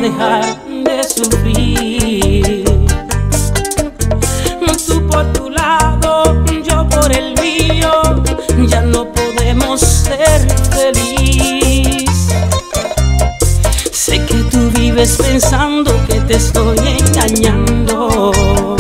dejar de sufrir. Tú por tu lado, yo por el mío, ya no podemos ser feliz. Sé que tú vives pensando que te estoy engañando,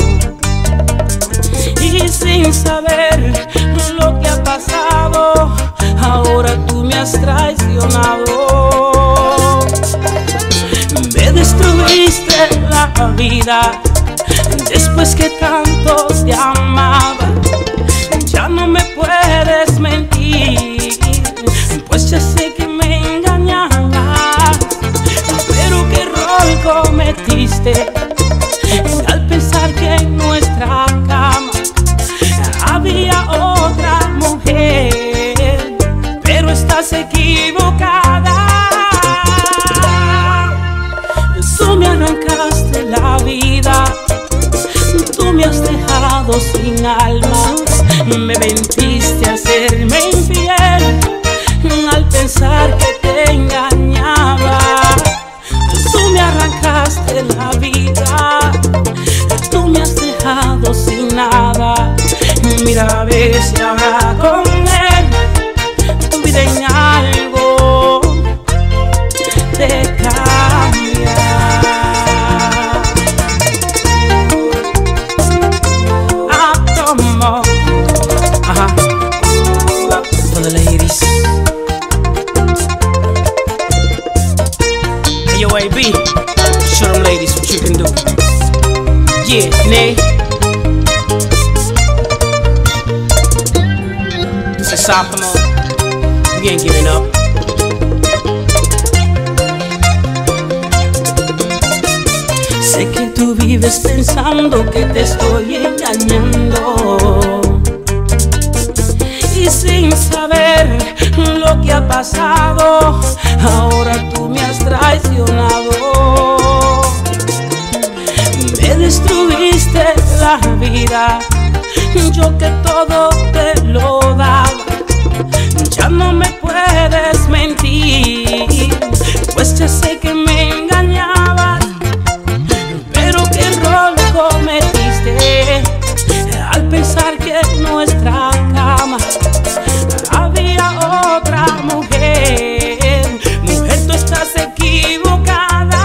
y sin saber lo que ha pasado, ahora tú me has traicionado. Me destruiste la vida después que tanto te amaba. Ya no me puedes mentir, pues ya sé que me engañabas. Pero qué error cometiste al pensar que en nuestra cama había otra mujer. Pero estás equivocada. Tú me arrancaste la vida, tú me has dejado sin alma. Me mentiste a hacerme infiel al pensar que te engañaba. Tú me arrancaste la vida, tú me has dejado sin nada. Mira a ver si ahora con él tu vida en algo te cambia. For the ladies. Hey, yo, AB, show them ladies what you can do. Yeah, Nay. This is sophomore. We ain't giving up. Sé que tú vives pensando que te estoy engañando, y sin saber lo que ha pasado, ahora tú me has traicionado. Me destruiste la vida, yo que todo te lo daba. Ya no me puedes mentir, pues ya sé que me engañabas. Pero qué error cometiste al pensar que nuestra cama había otra mujer. Mujer, tú estás equivocada.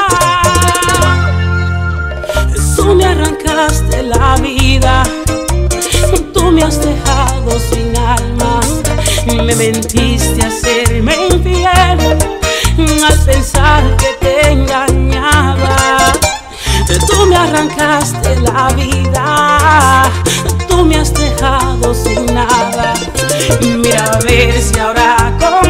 Tú me arrancaste la vida, tú me has dejado sin alma. Me mentiste a hacerme infiel al pensar que te engañaba. Tú me arrancaste la vida, tú me has dejado sin nada. Mira a ver si ahora con